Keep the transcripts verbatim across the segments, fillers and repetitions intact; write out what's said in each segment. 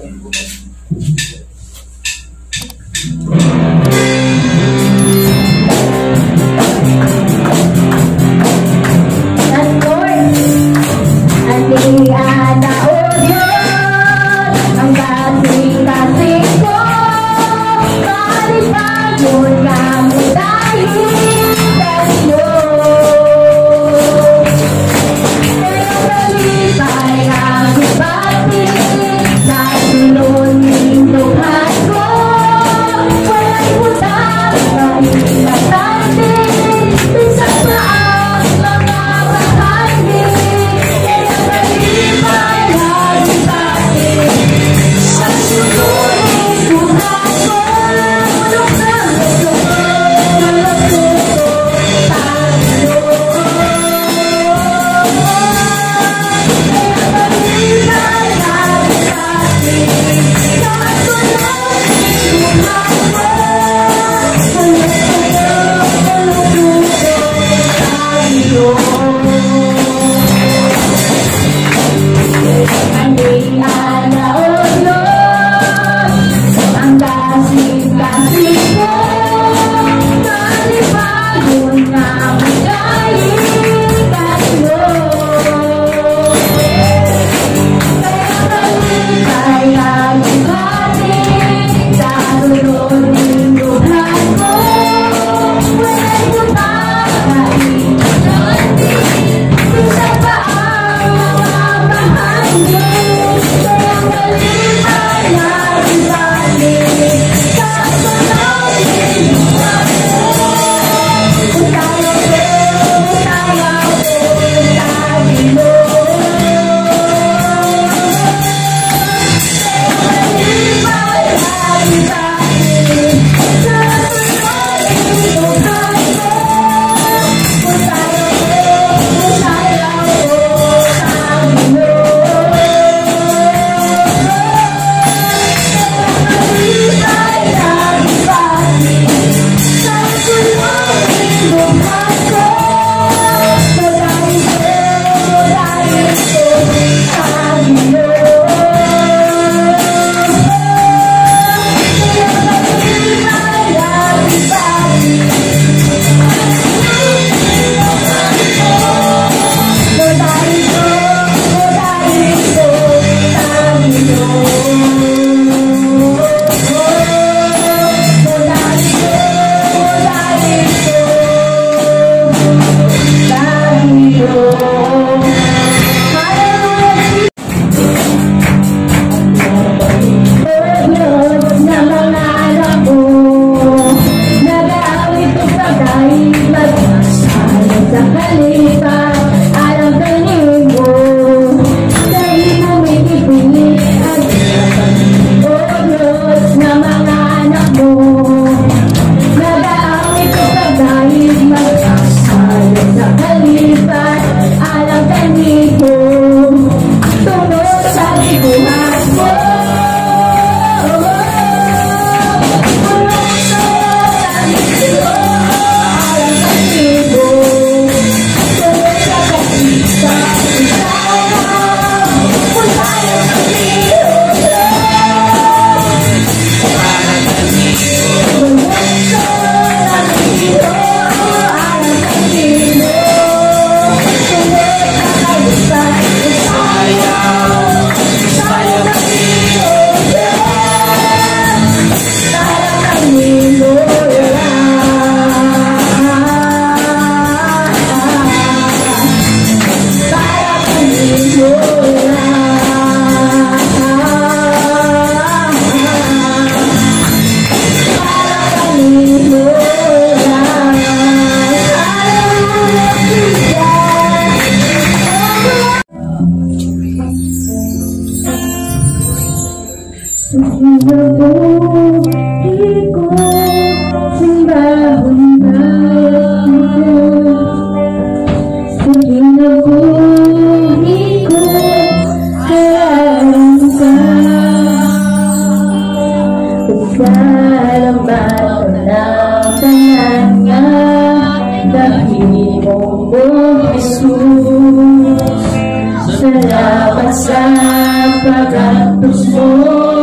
Salamat sa pag-atos mo.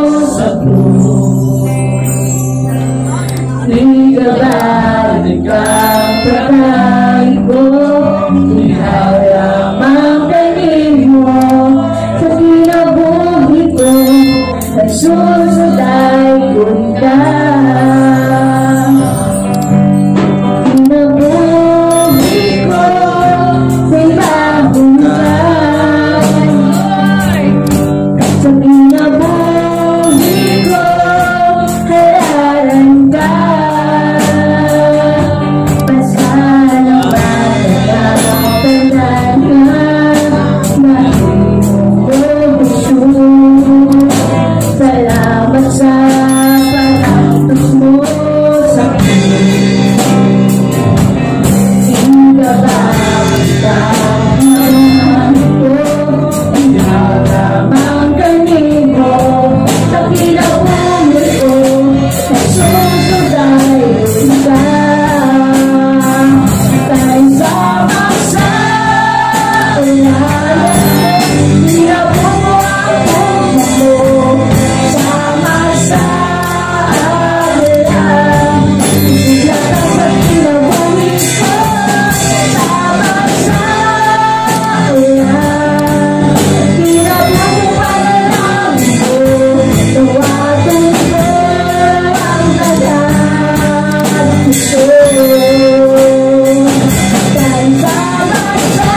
susunod ay punta. Pinabuhi ko may mahundan. Sa pinabuhi ko hararanda. Basta lang matatandaan na salamat sa panapos mo sa akin. Hindi ka ba magkakaroon ko? Inaramang ganin mo sa pinapumul ko. Nagsusod ay isa tayo sama sa ulan. Pinabuhay ko mo sama sa alam. Lahat sa pinabuhay ko sama sa ulan. Pinabuhay lang ko tuwatong ko ang talag gusto. Dahil sama sa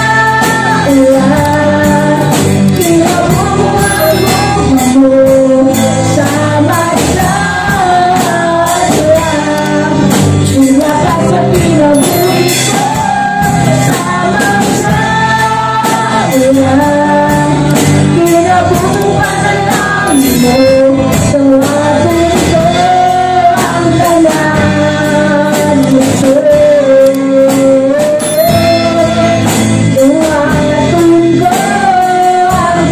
ulan. Pinabuhay mo sama sa ulan. Lahat sa pinabuhay ko sama sa ulan. Pinabuhay lang mo tuwatong ko ang talag gusto. Tuwatong ko ang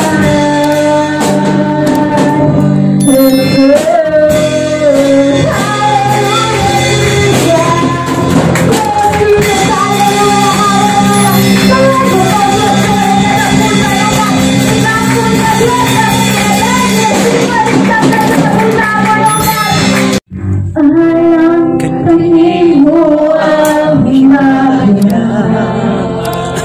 talag gusto. Alam kanin mo ang hinahanap.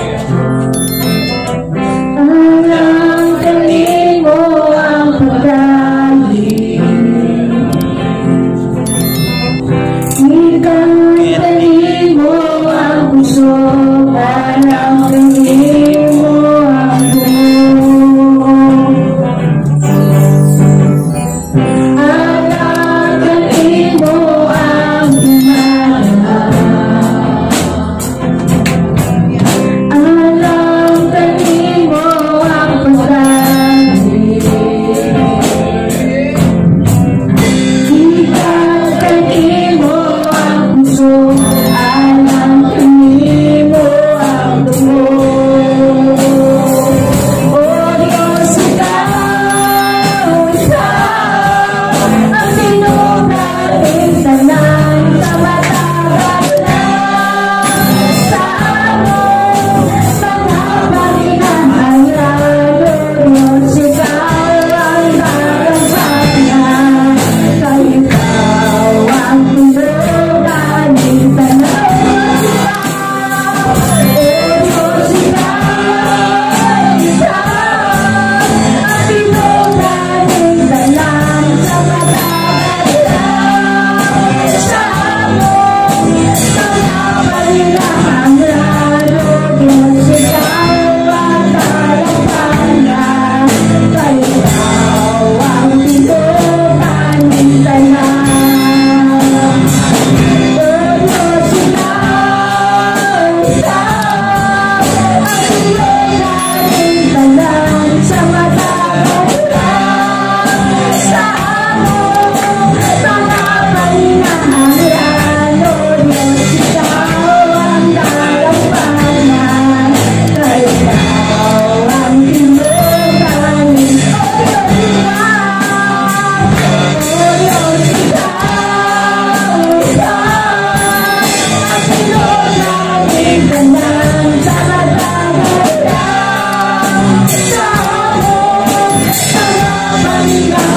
Alam kanin mo ang pagkain. Ikang kanin mo ang puso. Alam kanin mo ang buo. Alam kanin mo ang hinahanap. Alam kanin mo ang pagkain. Ikang kanin mo ang puso. Alam kanin mo ang dugo. O Diyos, ikaw, ikaw ang sinugaling tanan sa matagal lang sa among mga pahinahanglan. O Diyos, ikaw ang tagapagmana. Kay ikaw ang sinugaling tanan. O Diyos, ikaw, ikaw ang sinugaling tanan sa matagal lang sa among mga pahinahanglan. O Diyos, ikaw ang tagapagmana. Kay ikaw ang sinugaling tanan. O Diyos, ikaw, ikaw ang sinugaling tanan sa matagal lang sa among mga pahinahanglan. O Diyos, ikaw ang tagapagmana. Kay ikaw ang sinugaling tanan. O Diyos, ikaw, ikaw ang sinugaling tanan sa matagal lang sa among mga pahinahanglan.